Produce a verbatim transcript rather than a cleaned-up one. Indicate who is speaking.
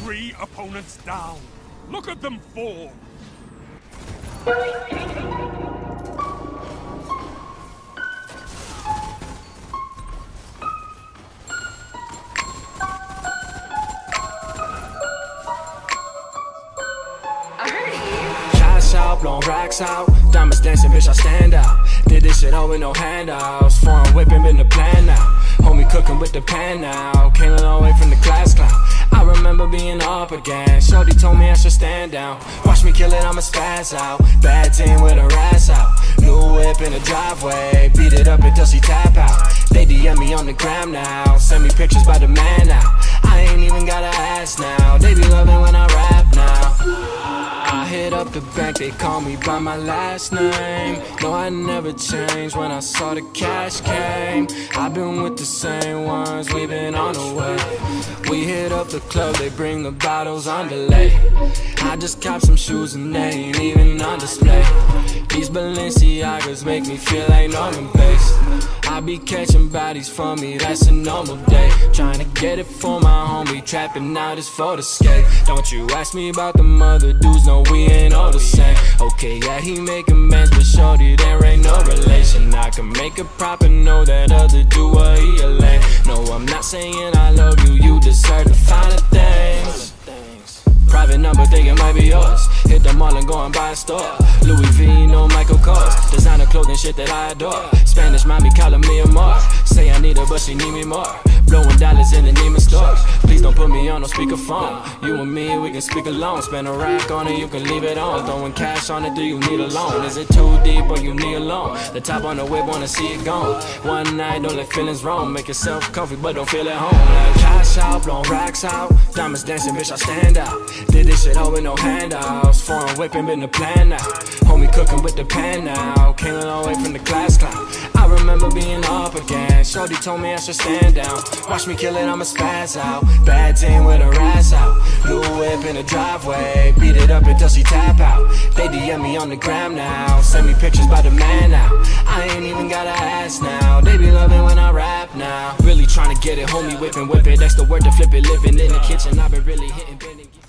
Speaker 1: Three opponents down. Look at them fall.
Speaker 2: Shots out, blowing racks out, diamonds dancing, bitch, I stand out. Did this shit all with no handouts. Foreign whipping, been the plan now. Homie cooking with the pan now. Came a long way from the class clown. I remember being up again. Shorty told me I should stand down. Watch me kill it, I'ma spaz out. Bad team with a razz out. New whip in the driveway. Beat it up until she tap out. They D M me on the gram now. Send me pictures by the man now. I ain't even gotta ask now. They be loving when I rap now. I hit up the bank, they call me by my last name. No, I never changed when I saw the cash came. I've been with the same ones, we been on the way. We hit up the club, they bring the bottles on delay. I just copped some shoes and they ain't even on display. These Balenciagas make me feel like Norman Bates. I be catching bodies for me, that's a normal day. Trying to get it for my homie, trapping out is for the skate. Don't you ask me about the mother dudes, no, we ain't all the same. Okay, yeah, he make amends, but shorty, there ain't no relation. I can make a proper know that other dude, what he a lame. No, I'm not saying I love you, you deserve the finer things. Private number, think it might be yours. Hit the mall and go and buy a store. Louis V, no Michael Kors. Designer clothing, shit that I adore. Spanish mommy calling me amor. Say I need her, but she need me more. Blowing dollars in the Neiman stores. Please don't put me on no speakerphone. You and me, we can speak alone. Spend a rack on it, you can leave it on. Throwing cash on it, do you need a loan? Is it too deep or you need a loan? The top on the whip, wanna see it gone. One night, don't let feelings roam. Make yourself comfy, but don't feel at home. Like cash out, blowing racks out. Diamonds dancing, bitch, I stand out. Did this shit all with no handouts. Foreign whipping, been the plan now. Homie cooking with the pan now. Came a long way from the class clown. I remember being up again. Shorty told me I should stand down. Watch me kill it, I'ma spaz out. Bad team with a razz out. New whip in the driveway. Beat it up until she tap out. They D M me on the gram now. Send me pictures by the man now. I ain't even gotta ask now. They be loving when I rap now. Really trying to get it, homie, whipping, whip it. That's the word to flip it. Living in the kitchen, I've been really hitting, bending.